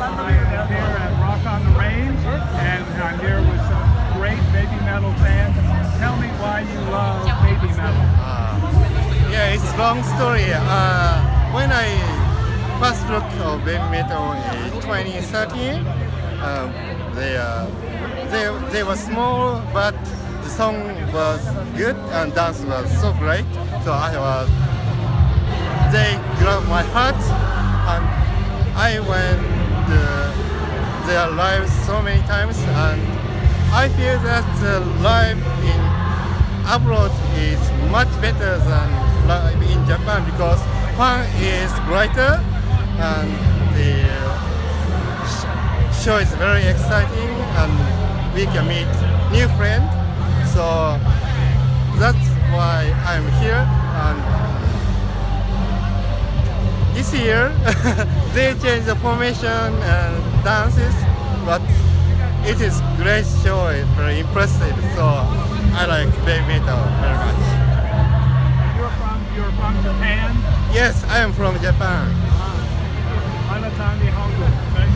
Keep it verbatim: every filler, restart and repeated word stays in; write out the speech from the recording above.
am here at Rock on the Range, and I'm here with some great baby metal fans. Tell me why you love baby metal. Uh, yeah, it's a long story. Uh, when I first looked at baby metal in twenty thirteen, um, they, uh, they, they were small, but the song was good and dance was so great. So I was, they grabbed my heart, and I went uh, their live so many times, and I feel that the live in abroad is much better than live in Japan because fun is brighter and the show is very exciting and we can meet new friends. So that's why I'm here. And this year they changed the formation and dances, but it is great show. It's very impressive. So I like baby metal very much. You're from you're from Japan? Yes, I am from Japan. Anatami Hongo.